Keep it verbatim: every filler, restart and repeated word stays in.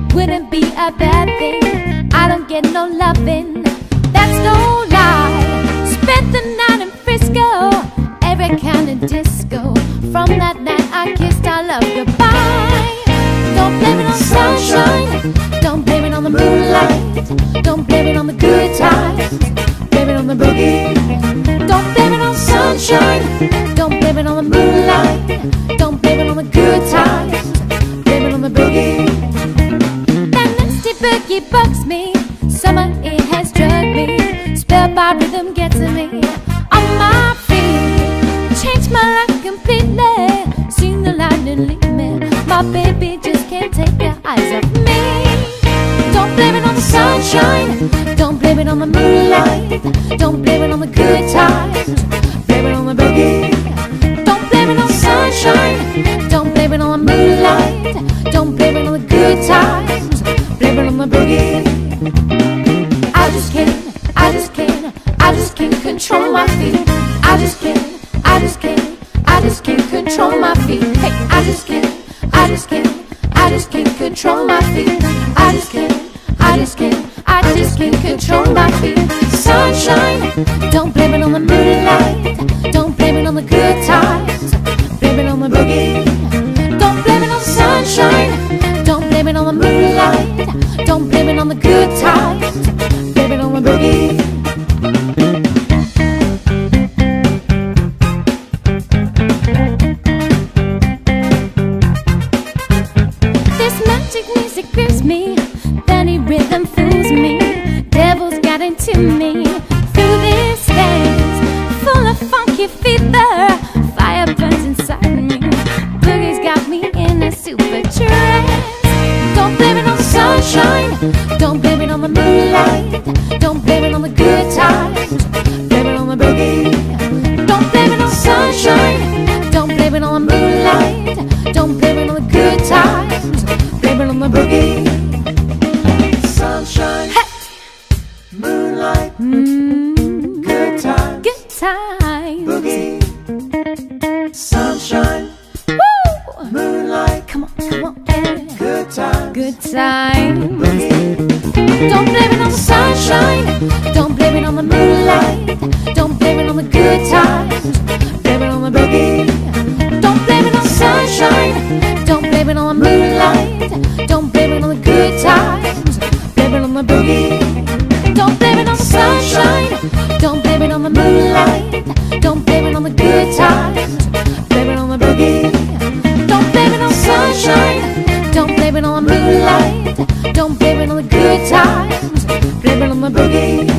wouldn't be a bad thing. I don't get no loving, that's no lie. Spent the night in Frisco, every kind of disco. From that night I kissed our love goodbye. Don't blame it on sunshine, don't blame it on the moonlight, don't blame it on the good times, blame it on the boogie. Don't blame it on sunshine, don't blame it on the moonlight, don't blame it on the good times, blame it on the boogie. That nasty boogie bugs me, summer it has drugged me, spelled by rhythm gets me on my feet, changed my life completely, seen the lightning lead me, my baby just can't take her eyes off me. Don't blame it on the sunshine, don't blame it on the moonlight, don't blame it on the good times, blame it on the boogie. Don't blame it on the sunshine, don't blame it on the moonlight, don't blame it on the good times, blame it on the boogie. I just can't, I just can't, I just can't control my feet. I just can't, I just can't, I just can't control my feet. Hey, I just can't, I just can't, I just can't control my feet. I just can't, I just can't, I just can't control my feet. Sunshine, don't blame it on the moonlight, don't blame it on the good times, blame it on the boogie. Don't blame it on the sunshine, don't blame it on the moonlight, don't blame it on the good times, blame it on the boogie. This magic music grieves me, funny rhythm fools me, devils got into me through this dance, full of funky fever, fire burns inside me, boogie's got me in a super trance. Don't blame it on the sunshine, don't blame it on the moonlight, don't blame it on the good times, blame it on the boogie. Don't blame it on the sunshine, don't blame it on the moonlight, don't blame it on the good times, blame it on the boogie. Sunshine, Hey! moonlight, Mm, good times, good times. boogie. Sunshine, Woo! moonlight, Come on, come on, eh. good times, Good times. boogie. Don't blame it on the sunshine, don't blame it on the moonlight, don't blame it on the good times, blame it on the boogie. Don't blame it on the sunshine, don't blame it on the moonlight, don't blame it on the good times, blame it on the boogie. Don't blame it on the sunshine, don't blame it on the moonlight, don't blame it on the good times, blame it on the boogie. Don't blame it on the sunshine, don't blame it on the moonlight, don't blame it on the good times, blame it on the boogie.